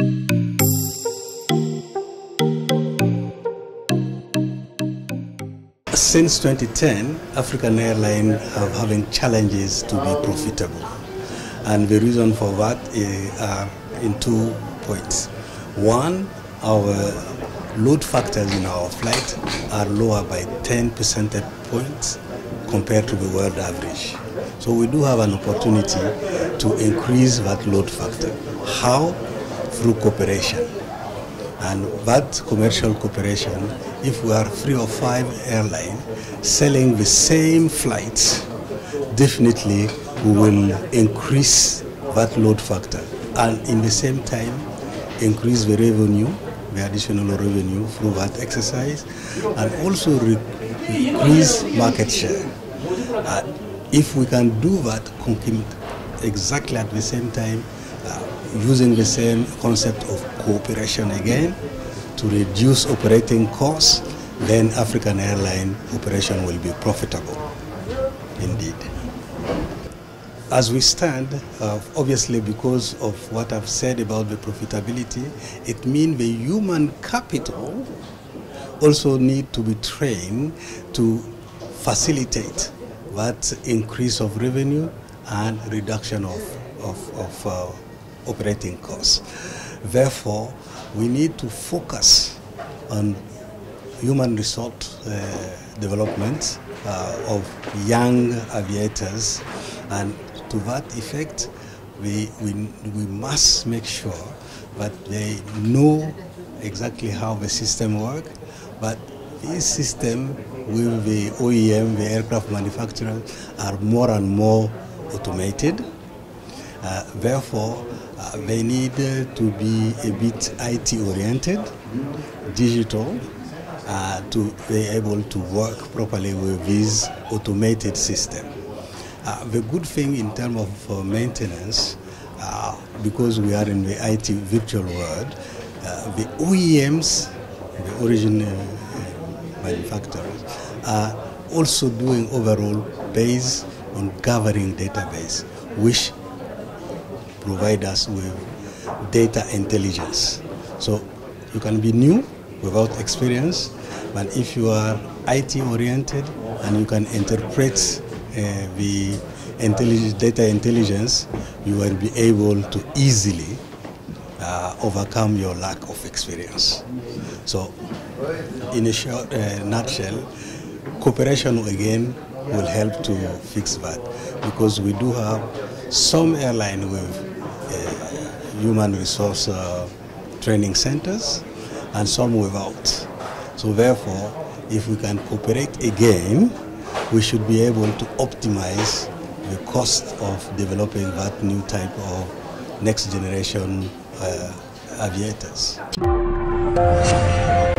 Since 2010, African Airlines have having challenges to be profitable. And the reason for that are in 2 points. One, our load factors in our flight are lower by 10 percentage points compared to the world average. So we do have an opportunity to increase that load factor. How? Through cooperation. And that commercial cooperation, if we are 3 or 5 airlines selling the same flights, definitely we will increase that load factor and in the same time increase the revenue, the additional revenue through that exercise, and also increase market share. If we can do that exactly at the same time, using the same concept of cooperation again to reduce operating costs, then African Airlines operation will be profitable indeed. As we stand, obviously because of what I've said about the profitability, it means the human capital also need to be trained to facilitate that increase of revenue and reduction of operating costs. Therefore, we need to focus on human resource development of young aviators, and to that effect, we must make sure that they know exactly how the system works, but this system with the OEM, the aircraft manufacturers, are more and more automated. Therefore, they need to be a bit IT-oriented, digital, to be able to work properly with this automated system. The good thing in terms of maintenance, because we are in the IT virtual world, the OEMs, the original manufacturers, are also doing overall based on gathering database, which provide us with data intelligence. So you can be new without experience, but if you are IT oriented and you can interpret the data intelligence, you will be able to easily overcome your lack of experience. So in a short nutshell, cooperation again will help to fix that, because we do have some airlines with human resource training centers and some without. So therefore, if we can cooperate again, we should be able to optimize the cost of developing that new type of next generation aviators.